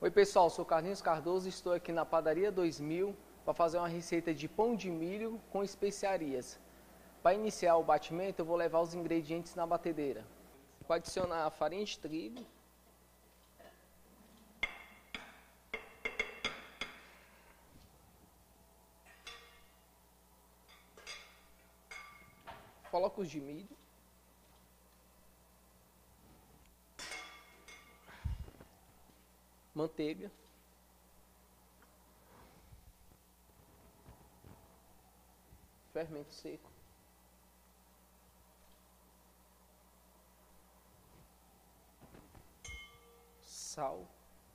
Oi pessoal, sou Carlinhos Cardoso e estou aqui na Padaria 2000 para fazer uma receita de pão de milho com especiarias. Para iniciar o batimento eu vou levar os ingredientes na batedeira. Vou adicionar a farinha de trigo, flocos de milho, manteiga, fermento seco, sal,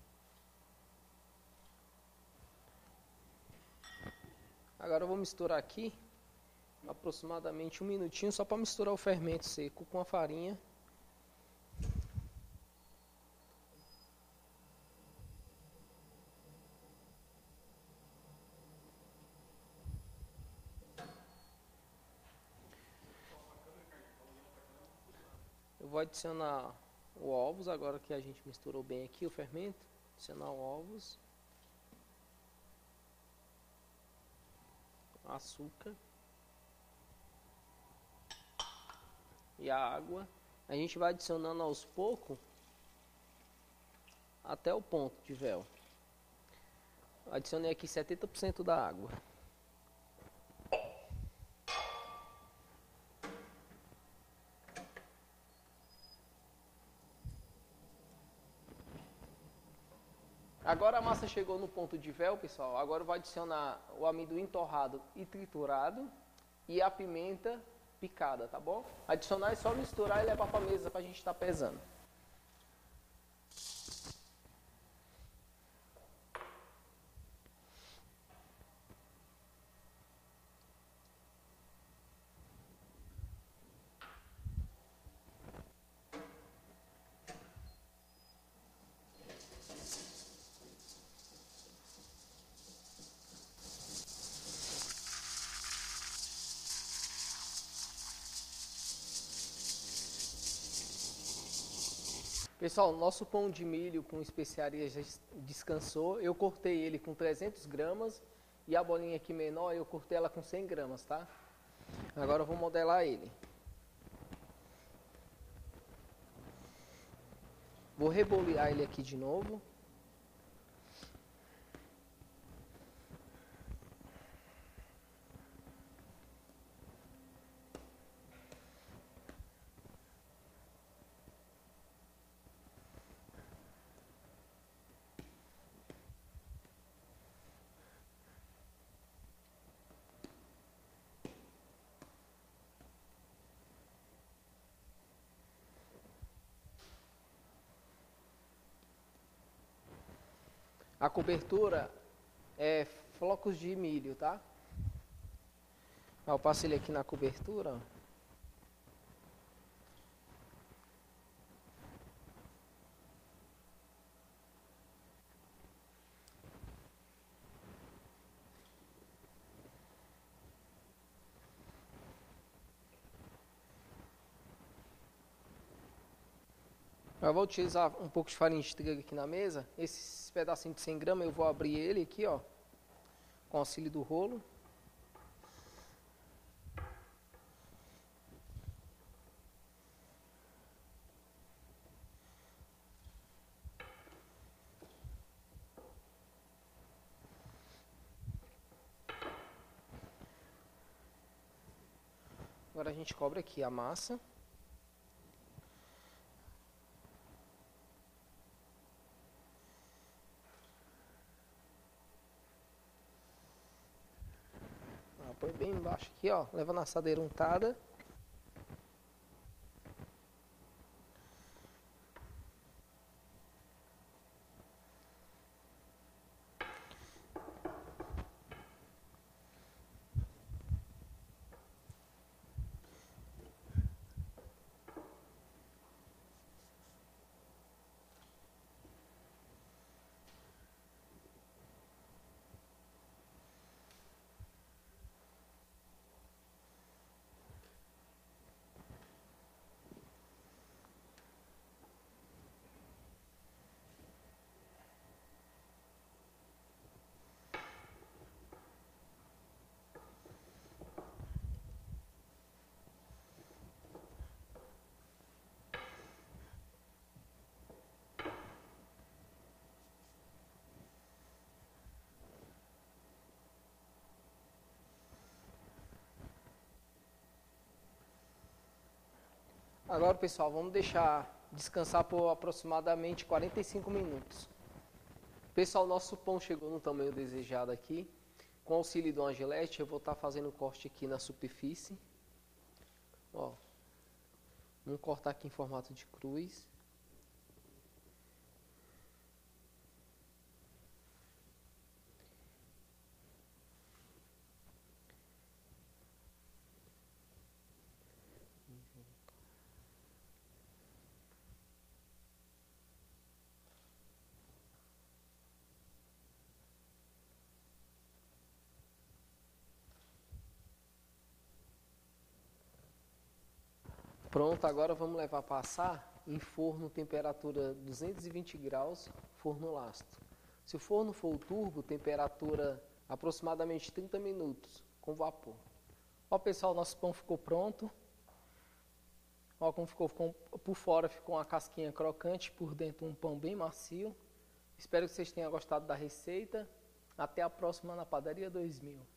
agora eu vou misturar aqui aproximadamente 1 minutinho só para misturar o fermento seco com a farinha. Eu vou adicionar os ovos, agora que a gente misturou bem aqui o fermento. Adicionar os ovos, açúcar e a água. A gente vai adicionando aos poucos até o ponto de véu. Adicionei aqui 70% da água. Agora a massa chegou no ponto de véu, pessoal. Agora eu vou adicionar o amendoim torrado e triturado e a pimenta picada, tá bom? Adicionar é só misturar e levar para a mesa para a gente estar pesando. Pessoal, nosso pão de milho com especiarias já descansou. Eu cortei ele com 300 gramas e a bolinha aqui menor eu cortei ela com 100 gramas, tá? Agora eu vou modelar ele. Vou rebolear ele aqui de novo. A cobertura é flocos de milho, tá? Eu passo ele aqui na cobertura, ó. Eu vou utilizar um pouco de farinha de trigo aqui na mesa. Esse pedacinho de 100 gramas eu vou abrir ele aqui, ó, com o auxílio do rolo. Agora a gente cobre aqui a massa. Põe bem embaixo aqui, ó, levando a assadeira untada. Agora, pessoal, vamos deixar descansar por aproximadamente 45 minutos. Pessoal, nosso pão chegou no tamanho desejado aqui. Com auxílio do Angelete, eu vou estar fazendo o corte aqui na superfície. Ó, vamos cortar aqui em formato de cruz. Pronto, agora vamos levar para assar em forno, temperatura 220 graus, forno lastro. Se o forno for o turbo, temperatura aproximadamente 30 minutos, com vapor. Ó, pessoal, nosso pão ficou pronto. Ó, como ficou por fora ficou uma casquinha crocante, por dentro um pão bem macio. Espero que vocês tenham gostado da receita. Até a próxima na Padaria 2000.